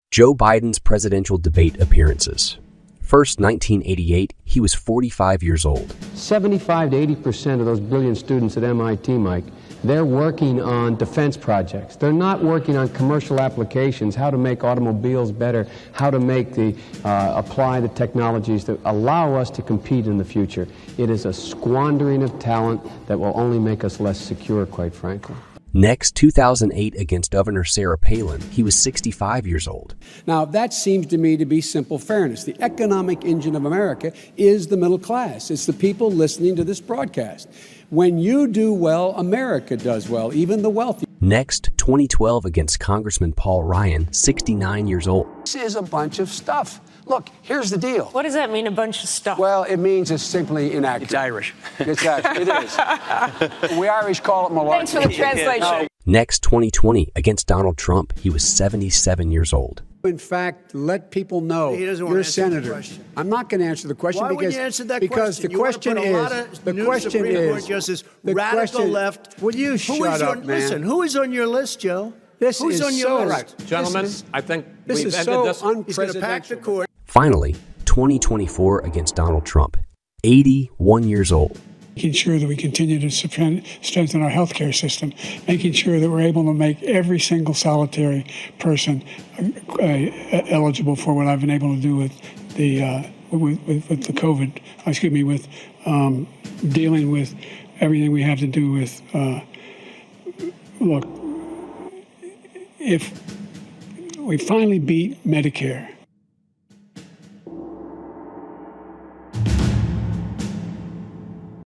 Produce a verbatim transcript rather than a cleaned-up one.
Joe Biden's presidential debate appearances. First, nineteen eighty-eight, he was forty-five years old. seventy-five to eighty percent of those brilliant students at M I T, Mike, they're working on defense projects. They're not working on commercial applications, how to make automobiles better, how to make the, uh, apply the technologies that allow us to compete in the future. It is a squandering of talent that will only make us less secure, quite frankly. Next, two thousand eight against Governor Sarah Palin. He was sixty-five years old. Now, that seems to me to be simple fairness. The economic engine of America is the middle class. It's the people listening to this broadcast. When you do well, America does well, even the wealthy. Next, twenty twelve against Congressman Paul Ryan, sixty-nine years old. This is a bunch of stuff. Look, here's the deal. What does that mean, a bunch of stuff? Well, it means it's simply inaccurate. It's Irish. It's Irish. It is. We Irish call it malarkey. Thanks for the translation. Next, twenty twenty against Donald Trump. He was seventy-seven years old. In fact, let people know He doesn't want you're a to answer the senator. question. I'm not going to answer the question Why because wouldn't you answer that because question? the You wanna question put a is lot of the new question Supreme Court is justice, the radical question, left. Will you Who shut is up, on, man? Listen, who is on your list, Joe? This Who's is on your so list? right. Gentlemen, This is, I think this we've is ended so this. He's going to pack the unpresidential. court. Finally, twenty twenty-four against Donald Trump, eighty-one years old. Making sure that we continue to strengthen our healthcare system, making sure that we're able to make every single solitary person uh, eligible for what I've been able to do with the uh, with, with, with the COVID. Excuse me, with um, dealing with everything we have to do with. Uh, look, if we finally beat Medicare.